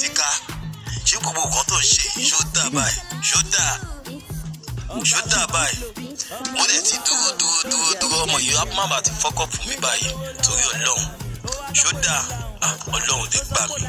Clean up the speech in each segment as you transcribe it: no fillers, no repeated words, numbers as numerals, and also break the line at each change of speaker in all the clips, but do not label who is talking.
Sika ṣé gbogbo nǹkan tó ń ṣe ṣó dà báyìí ṣó dà báyìí mo dẹ̀ ti dúró ọmọ yìí má bàa ti fọ́kọ̀ fún mi báyìí torí Ọlọ́run ṣó dà Ọlọ́run lè gbà mí.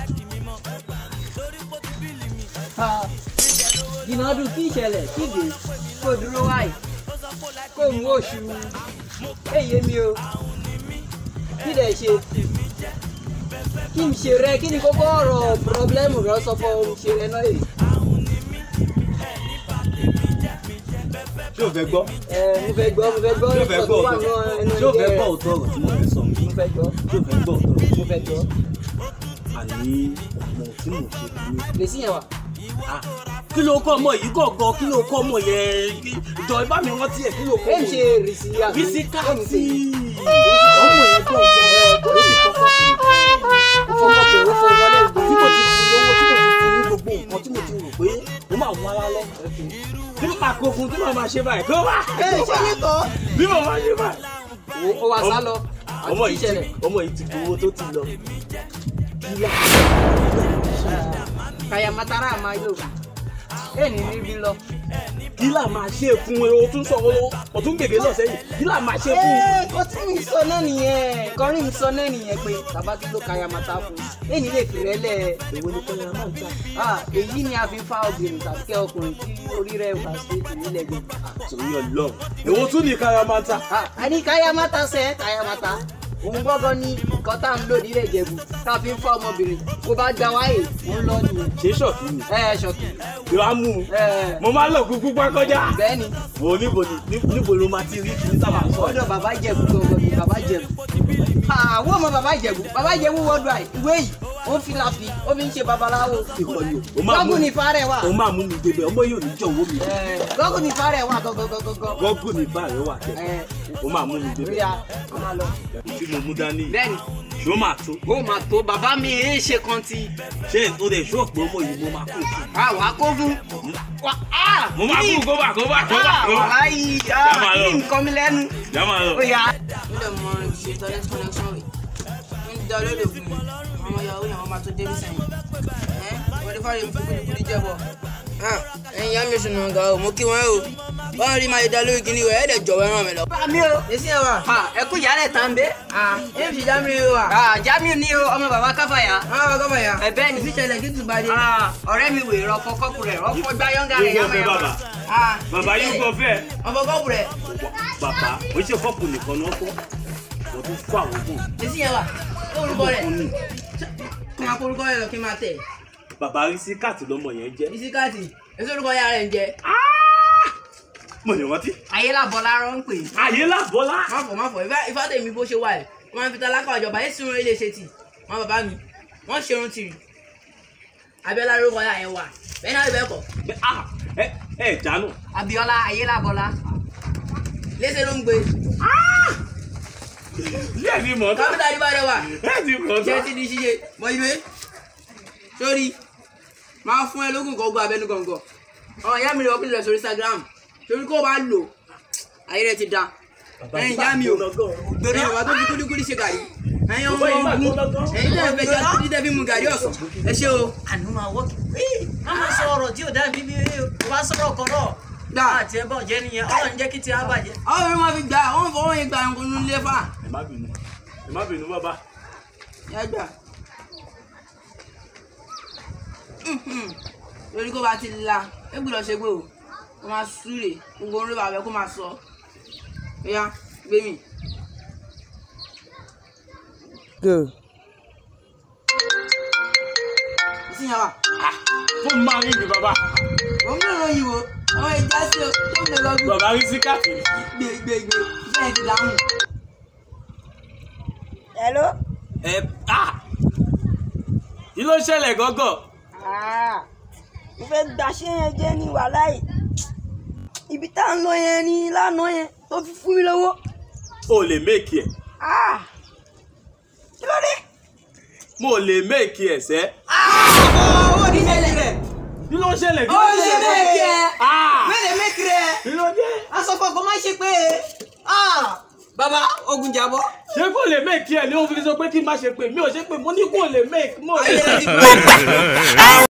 Ìnàdù kí ìṣẹ̀lẹ̀ kíde kó dúró wáyé kó mú oṣù èyí mi o kí lè ṣe kí n ṣe rẹ kí ni kókó ọ̀rọ̀ pírọ́blẹ́mù rẹ sọ fún ohun ṣe rẹ náà yìí.
ṣé o fẹ́ gbọ́?
Mo fẹ́ gbọ́
ṣé o fẹ́ gbọ́ òótọ́ ọ̀rọ̀ tí mo fẹ́ sọ?
mo fẹ́ gbọ́.
ṣé o fẹ́ gbọ́ òótọ́ ọ̀rọ̀?
mo fẹ́ gbọ́.
àní ọmọ tí mo ṣe fún mi.
lè sí yẹn wà.
kí ló kọ́ ọmọ yìí gọ̀ọ̀gàn kí ló kọ́ ọmọ yẹn jọ ibà mi rántí ẹ̀ kí ló kọ́ ọmọ
ṣe rìsí àbí
Rìsíkàtì
ọmọ yẹn gbọ́ ló ti fọkọ́ sí i fọwọ́ pé ó fọwọ́ lẹ́gbẹ̀ẹ́
tí mo ti fún lówó tí mo ti fún ní gbogbo nǹkan tí mo ti rò pé mo máa wá lálẹ́ kí ló máa kó fún kí ló máa ṣe báyìí kí ló máa
ṣe ní tọ́
bí mo máa ṣe báyìí.
ó wá sá lọ
ọmọ
àti ìṣẹ̀lẹ̀.
yìí ti gbowó tó ti lọ.
Kaya matara àmà yóò ẹni níbi lọ.
kí là máa ṣe fún ẹ o tún sọ o tún gbègbè lọ sẹ́yìn kí là máa ṣe fún.
ó tí mi sọ náà nìyẹn kọrin mi sọ náà nìyẹn pé bàbá tí ló kaya mata fún ẹni lè fi rẹlẹ.
èwo ni kọ́ni a máa ń ta.
èyí ni a fi fa obìnrin tàbí kẹ́ ọkùnrin tí orí rẹ̀ wà síétì nílẹ̀ gbé.
torí Ọlọ́run èwo tún ní káyà máa ń ta.
a ní kaya mata sẹ́ kaya mata òun gbọ́dọ̀ ní nǹkan tá à ń lò nílẹ̀ Ìjẹ̀bú tá a fi ń fọ́ ọmọbìnrin kó bá gba wáyé ń lọ nìyẹn.
ṣé ṣọ̀kì ni.
ṣọ̀kì.
yóò á mú un. mo máa ń lọ gbogbo pa kọjá.
bẹ́ẹ̀ni.
wo níbo ló máa ti rí kí n sábà sọ.
ọ̀dọ̀ bàbá Ìjẹ̀bú gbọ̀ngàn ni bàbá Ìjẹ̀bú. àwọn ọmọ bàbá Ìjẹ̀bú worldwide ìwé yìí ó fi láfi ó fi ń ṣe babaláwo.
ìkọlù
gọ́gùn ní ìfá rẹ̀ wà.
o máa mú mi débẹ̀ ọmọ yóò ní jọ̀wọ́ mi.
gọ́gùn ní ìfá rẹ̀ wà gọ́gọ́gọ́gọ́.
gọ́gùn ní ìfá rẹ̀ wà tẹ̀ o máa mú mi débẹ̀. tí mo mú dání.
bẹ́ẹ̀ni.
ṣó máa tó.
ó máa tó bàbá mi èé ṣe kan ti.
ṣé o lè ṣó pé ọmọ yìí mo máa kó fún.
wàá kó fún.
mo máa kú kó bá.
wàláyé kí nǹkan mi lẹ́nu.
jáma lọ.
ó yá.
ó lè mọ ṣe internet connection rẹ̀ ń da lóde fún mi àwọn yahoo yẹn wọ́n máa tó dé nísìnyí wọ́n ti fáwọn èmi kúlíkúlí jẹ́bọ̀. ẹ̀yin yá mi ò ṣùnà ọ̀gá o mo kí wọ́n o báwọn rí máa yẹ dá lórí kíní rẹ̀ ẹ̀ẹ́dẹ̀ jọ̀wọ́ ẹ̀ràn mi lọ.
bá mi o.
èsì ẹ̀ wà.
ẹ kú ìyálẹ̀ tán bẹ́ẹ̀.
ẹ̀ fi Jamiu wà.
Jamiu ni o ọmọ bàbá káfàyà.
ọmọ bàbá káfàyà.
ẹ bẹ́ẹ̀ ni.
ìfíṣẹ̀lẹ̀ kí tùbà dé.
ọ̀rẹ́ mi wèé rọpò kọ́kù rẹ̀ rọpò gbá yọ̀ǹgà rẹ̀
yóò bàbá yóò gbọ́ fẹ́.
ọmọ kọ́kù rẹ̀.
bàbá o ṣe fọ́ọ̀kù nìkan náà kọ́ wọ́n tún fún àwọn ogun.
èsì ẹ̀ wà ó orúkọ rẹ̀ kí máa kó orúkọ rẹ̀ lọ kí máa tẹ̀.
bàbá Rìsíkàtì lọmọ yẹn jẹ́.
Rìsíkàtì èso orúkọ ya rẹ̀ ń jẹ́.
mo lè rántí.
Ayélabọ́lá rán ń pè.
Ayélabọ́lá.
má fọ ifá tèmi bó ṣe wà ẹ̀ wọ́n máa fi tálákà ọ̀jọ̀ba yẹn sínú ilé ṣe tì wọ́n bàbá mi wọ́n ṣe irun tìrì Abíọ́lá lórúkọ ya yẹn wà bẹ́ẹ̀ náà bẹ́ẹ̀ kọ́.
ẹ jánu.
Abíọ́lá Ayélabọ́lá.
léṣe ló ń gbé.
ilé ẹ̀ ní mọ̀ tán.
kápẹ́tà àdìbàdàn wà.
ẹ̀ ní mọ̀ tán.
ṣé ti di ṣíṣe mọ ìwé sórí máa fún ẹ lógún kan gbọ́ abẹ́nú gọ̀ǹgọ̀ ọ̀rọ̀ ìyá mi rẹ̀ ọkùnrin rẹ̀ sórí Instagram torí kó o bá lò ayé rẹ̀ ti da ẹ̀yin Jamiu gbèrè ọ̀wá tó fi kúlíkúlí ṣe gàrí ẹ̀yin ọmọ ogun ẹ̀yin tẹ̀ fẹ́ jà títí tẹ̀ fi mu gàrí ọ̀sán ẹ ṣé o.
àánú máa wọ́ a máa sọ ọ̀rọ̀ tí ò dá bíbí o bá sọ̀rọ̀ kan náà àti ẹ bọ̀ jẹ́ nìyẹn ọ̀rọ̀ ń jẹ́ kí ti á bàjẹ́.
àwọn ọmọ fi gbà wọn fọwọ́ yẹn gbà nǹkan nínú ilé fà.
ẹ má bínú bàbá.
ẹ gbà lórí kó bá ti la ẹ gbọ́dọ̀ ṣe gbé o kó máa súre gbogbo orí bàbá kó máa sọ ẹyà gbé mi. ìsìnyà wà.
fún máa rí mi bàbá.
òun náà lóyún wo àwọn ìjà sí o tó ń lè lọ gbé.
bàbá Rìsíkàtì.
gbé iṣẹ́ ẹ̀ ti dáhùn.
Hello.
kí ló ṣẹlẹ̀ gọ́gọ́.
mo fẹ́ gbàṣẹ́ yẹn jẹ́ ní wàhálà yìí ibi tá à ń lọ yẹn ní lánàá yẹn tó fi fún mi lówó.
o lè méèkì ẹ̀.
kí ló dé.
mo lè méèkì ẹ̀ sẹ́.
owó ní ṣẹlẹ̀ rẹ̀.
kí ló ṣẹlẹ̀.
ó lè méèkì ẹ̀.
Ah!
mẹ́lẹ̀ méèkì rẹ̀.
kí ló dé.
aṣọ kọ̀ọ̀kan má ṣe pé bàbá ogun jábọ́.
ṣé kò lè make ẹ ní òun fi sọ pé kí n má ṣe pé mi ò ṣe pé mo ní kò lè make mo.
ayé rẹ ti bọ́.